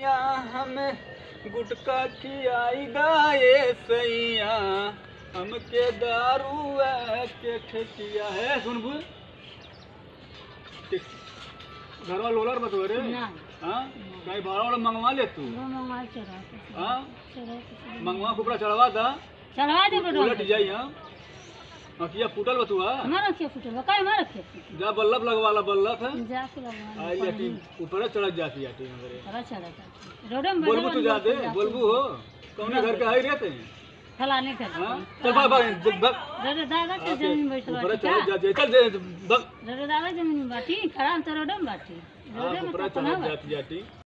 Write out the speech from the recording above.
सैया हमें गुटका खियाई दाए सैया हमके दारू के ठेकिया है। सुन बुल घर वाला लोलर बतो रे। हाँ कहीं भाड़ा वाला मंगवा ले तू। हाँ मंगवा कुपड़ा चढ़वा था दे उलट जाई। हाँ अखिया फूटल बतुआ हमारा क्या फूटल बा काय हमारा क्या जा बल्लभ लगवाला बल्लभ है जा के लगवा आई जाती ऊपर चढ़ जाती आती हमरे चढ़ा चढ़ा रोडम बोलबू तू जा दे बोलबू हो कौने घर के हाई रहते हैं फलाने कर। हां चल भाग भाग रे दादा के जमीन बैठल ऊपर चढ़ जा चल भाग रे दादा जमीन बाटी खराब तो रोडम बाटी रोडम ऊपर चढ़ जाती